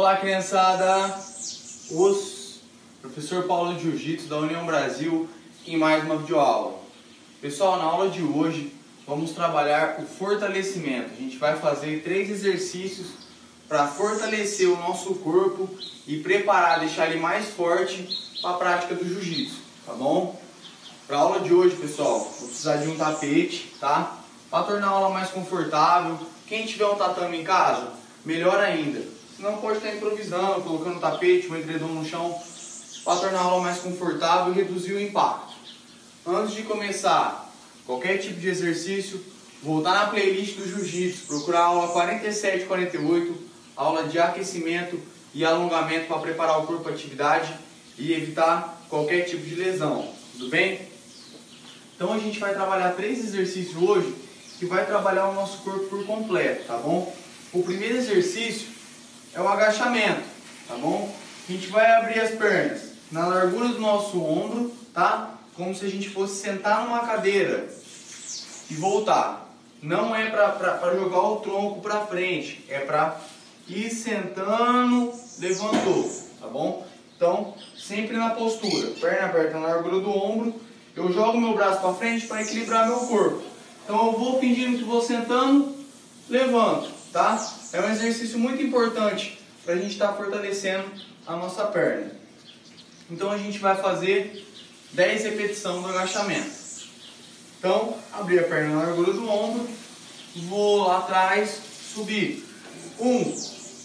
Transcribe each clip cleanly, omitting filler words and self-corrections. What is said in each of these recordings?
Olá, criançada! Professor Paulo de Jiu-Jitsu da União Brasil em mais uma videoaula. Pessoal, na aula de hoje vamos trabalhar o fortalecimento. A gente vai fazer 3 exercícios para fortalecer o nosso corpo e preparar, deixar ele mais forte para a prática do Jiu-Jitsu, tá bom? Para a aula de hoje, pessoal, vou precisar de um tapete, tá? Para tornar a aula mais confortável. Quem tiver um tatame em casa, melhor ainda. Senão pode estar improvisando, colocando um tapete, um edredom no chão, para tornar a aula mais confortável e reduzir o impacto. Antes de começar qualquer tipo de exercício, voltar na playlist do Jiu-Jitsu, procurar a aula 47 e 48, aula de aquecimento e alongamento para preparar o corpo para a atividade e evitar qualquer tipo de lesão, tudo bem? Então a gente vai trabalhar 3 exercícios hoje que vai trabalhar o nosso corpo por completo, tá bom? O primeiro exercício é o agachamento, tá bom? A gente vai abrir as pernas na largura do nosso ombro, tá? Como se a gente fosse sentar numa cadeira e voltar. Não é para jogar o tronco para frente, é para ir sentando, levantou, tá bom? Então, sempre na postura, perna aberta na largura do ombro, eu jogo meu braço para frente para equilibrar meu corpo. Então eu vou fingindo que vou sentando, levanto, tá? É um exercício muito importante para a gente estar fortalecendo a nossa perna. Então a gente vai fazer 10 repetições do agachamento. Então, abrir a perna na largura do ombro, vou lá atrás, subir. 1,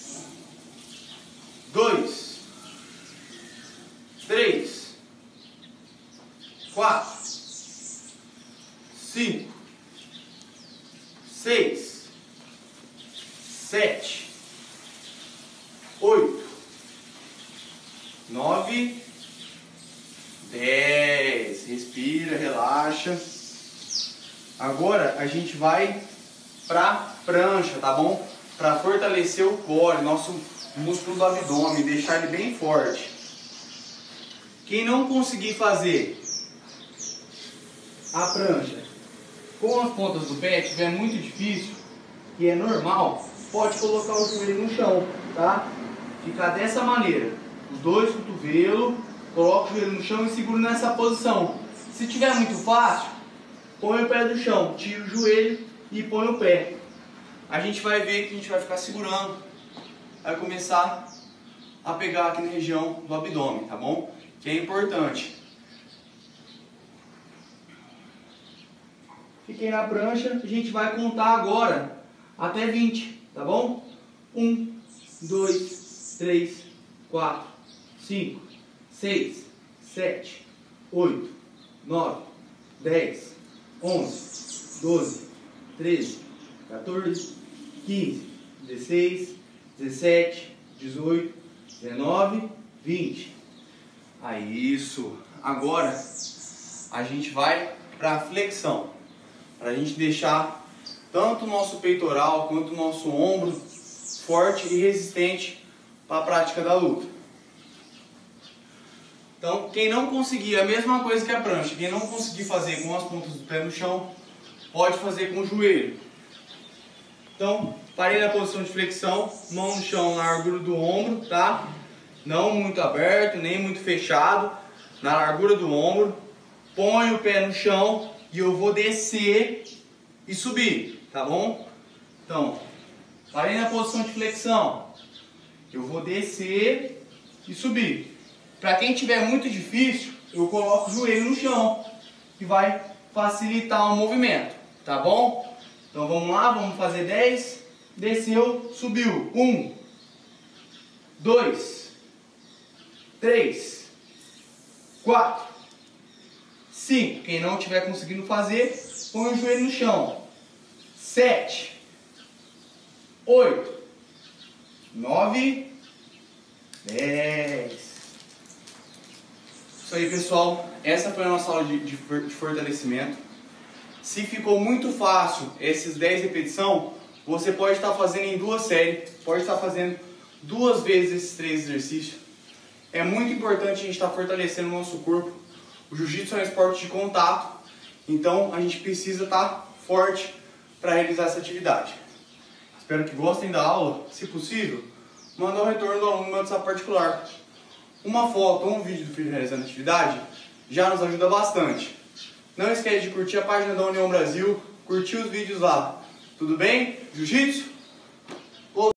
2, 3, 4, 5, 6, 7, 8, 9, 10. Respira, relaxa. Agora a gente vai pra prancha, tá bom? Para fortalecer o core, nosso músculo do abdômen, deixar ele bem forte. Quem não conseguir fazer a prancha com as pontas do pé, estiver muito difícil, e é normal, pode colocar o joelho no chão, tá? Ficar dessa maneira, os dois cotovelos, coloca o joelho no chão e segura nessa posição. Se tiver muito fácil, põe o pé do chão, tira o joelho e põe o pé. A gente vai ver que a gente vai ficar segurando, vai começar a pegar aqui na região do abdômen, tá bom? Que é importante. Fiquei na prancha, a gente vai contar agora até 20, tá bom? 1, 2, 3, 4, 5, 6, 7, 8, 9, 10, 11, 12, 13, 14, 15, 16, 17, 18, 19, 20. Aí, isso. Agora a gente vai para a flexão, para a gente deixar tanto o nosso peitoral quanto o nosso ombro forte e resistente para a prática da luta. Então, quem não conseguir, a mesma coisa que a prancha, quem não conseguir fazer com as pontas do pé no chão, pode fazer com o joelho. Então, parei na posição de flexão, mão no chão na largura do ombro, tá? Não muito aberto, nem muito fechado, na largura do ombro. Põe o pé no chão e eu vou descer e subir, tá bom? Então, parei na posição de flexão, eu vou descer e subir. Para quem tiver muito difícil, eu coloco o joelho no chão, que vai facilitar o movimento, tá bom? Então vamos lá, vamos fazer 10. Desceu, subiu. 1, 2, 3, 4, 5. Quem não estiver conseguindo fazer, põe o joelho no chão. 7, 8, 9, 10. Isso aí, pessoal, essa foi a nossa aula de fortalecimento. Se ficou muito fácil esses 10 repetições, você pode estar fazendo em 2 séries, pode estar fazendo 2 vezes esses 3 exercícios. É muito importante a gente estar fortalecendo o nosso corpo. O jiu-jitsu é um esporte de contato, então a gente precisa estar forte para realizar essa atividade. Espero que gostem da aula. Se possível, mandar o retorno do aluno no meu WhatsApp particular. Uma foto ou um vídeo do filho realizando a atividade já nos ajuda bastante. Não esquece de curtir a página da União Brasil, curtir os vídeos lá. Tudo bem? Jiu-Jitsu?